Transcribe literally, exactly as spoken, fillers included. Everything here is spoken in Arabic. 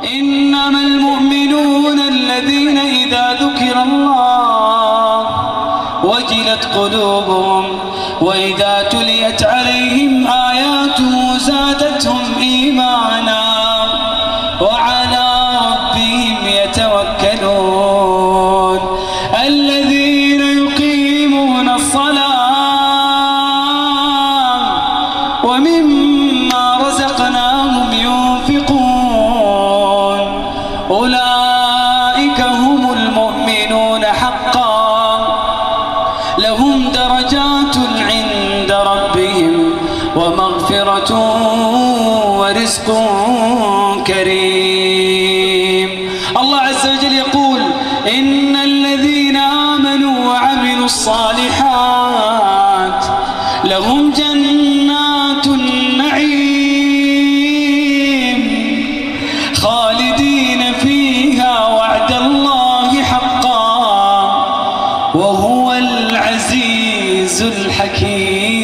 إنما المؤمنون الذين إذا ذكر الله وجلت قلوبهم وإذا تليت عليهم آياته زادتهم إيمانا وعلى ربهم يتوكلون الذين يقيمون الصلاة ومما رزقناهم ينفقون أولئك هم المؤمنون حقا لهم درجات عند ربهم ومغفرة ورزق كريم. الله عز وجل يقول إن الذين آمنوا وعملوا الصالحات لهم جنات النعيم خالدين فيها وعد الله حقا وهو العزيز الحكيم.